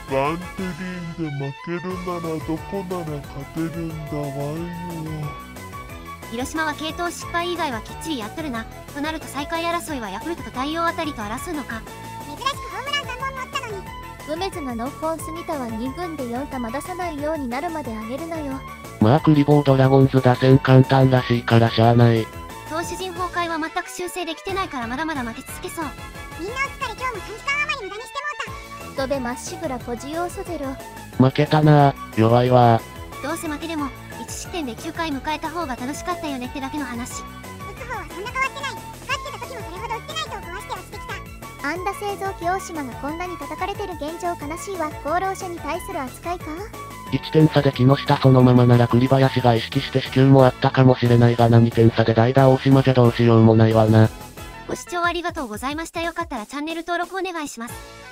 バンテリンで負けるならどこなら勝てるんだわよ。 広島は継投失敗以外はきっちりやっとるな。となると最下位争いはヤクルトと太陽あたりと争うのか。 珍しくホームラン3本も打ったのに。 梅津がノッコン杉田は2軍で4球出さないようになるまで上げるのよ。 まあクリボードラゴンズ打線簡単らしいからしゃあない。 投手陣崩壊は全く修正できてないからまだまだ負け続けそう。 みんなお疲れ、今日も3時間余り無駄にしてもうた。 ドベまっしぐらポジ要素ゼロ。 負けたなぁ、弱いわどうせ負けでも1失点で9回迎えた方が楽しかったよねってだけの話。 打つ方はそんな変わってない。勝ってた時もそれほど打ってないと壊して落ちてきた。 安打製造機大島がこんなに叩かれてる現状悲しいわ。功労者に対する扱いか。 1点差で木下そのままなら栗林が意識して死球もあったかもしれないがな、2点差で代打大島じゃどうしようもないわな。 ご視聴ありがとうございました。よかったらチャンネル登録お願いします。